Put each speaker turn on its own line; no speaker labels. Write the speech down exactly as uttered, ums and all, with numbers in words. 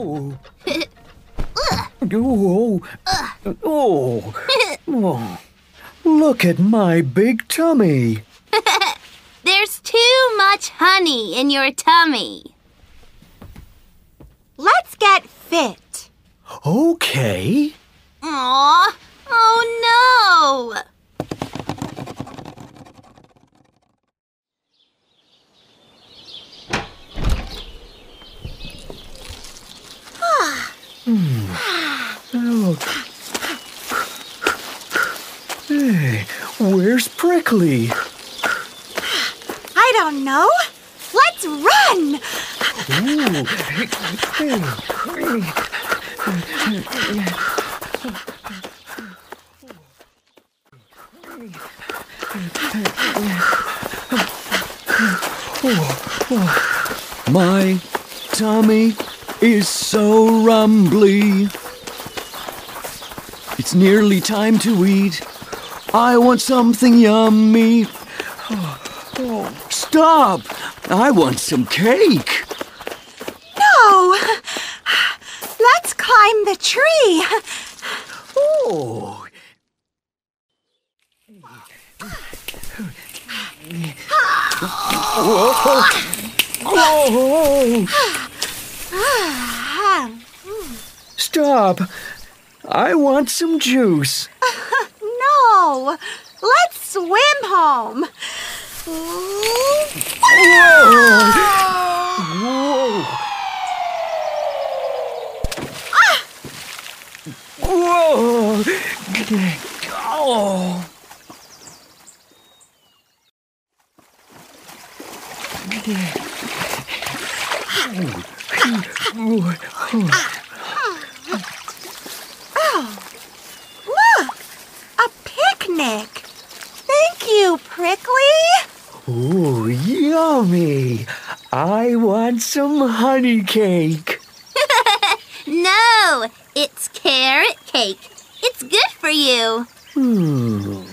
Oh. Oh. Oh. Oh. Look at my big tummy.
There's too much honey in your tummy.
Let's get fit.
Okay.
Aw, oh no!
Hmm. Oh. Hey, where's Prickly?
I don't know. Let's run!
My tummy is so rumbly. It's nearly time to eat. I want something yummy. Stop! I want some cake.
No! Let's climb the tree.
Oh. Whoa. Stop! I want some juice.
No! Let's swim home.
Whoa! Whoa! Whoa! Oh!
Oh, look! A picnic! Thank you, Prickly!
Ooh, yummy! I want some honey cake.
No, it's carrot cake. It's good for you.
Hmm.